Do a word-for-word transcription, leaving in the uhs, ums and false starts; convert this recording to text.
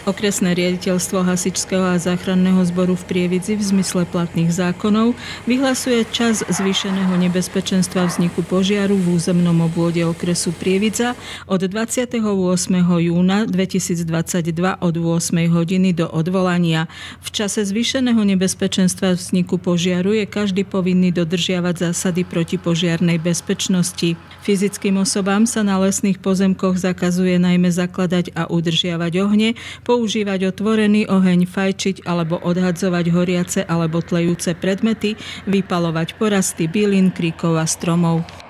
Okresné riaditeľstvo hasičského a záchranného zboru v Prievidzi v zmysle platných zákonov vyhlasuje čas zvýšeného nebezpečenstva vzniku požiaru v územnom obvode okresu Prievidza od dvadsiateho ôsmeho júna dvetisícdvadsaťdva od ôsmej hodiny do odvolania. V čase zvýšeného nebezpečenstva vzniku požiaru je každý povinný dodržiavať zásady protipožiarnej bezpečnosti. Fyzickým osobám sa na lesných pozemkoch zakazuje najmä zakladať a udržiavať ohne, používať otvorený oheň, fajčiť alebo odhadzovať horiace alebo tlejúce predmety, vypaľovať porasty bylín, kríkov a stromov.